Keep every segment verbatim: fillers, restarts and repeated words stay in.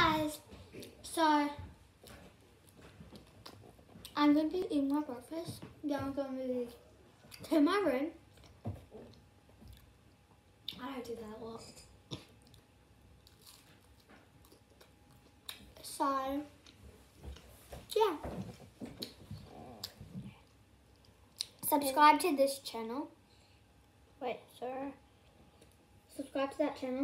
guys, so I'm going to be eating my breakfast. Then I'm going to move to my room. I don't do that a lot. So, yeah. Subscribe to this channel. Wait, sorry. Subscribe to that channel.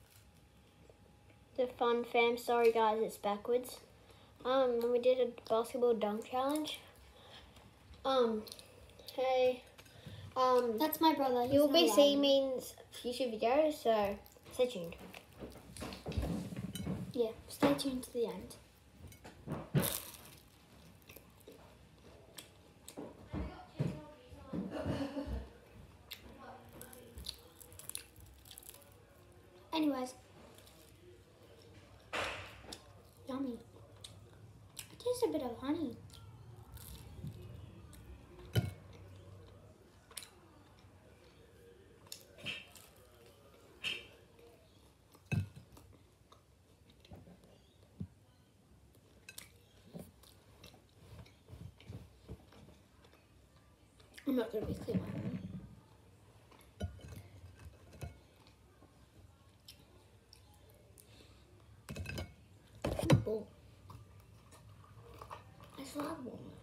The Fun Fam. Sorry guys, it's backwards. Um, and we did a basketball dunk challenge. Um, hey, um, That's my brother. He's you'll not be allowed. seeing me in future videos, so stay tuned. Yeah, stay tuned to the end. Anyways, yummy. I taste a bit of honey. I'm not going to be clear my room. I'm full. I still have one.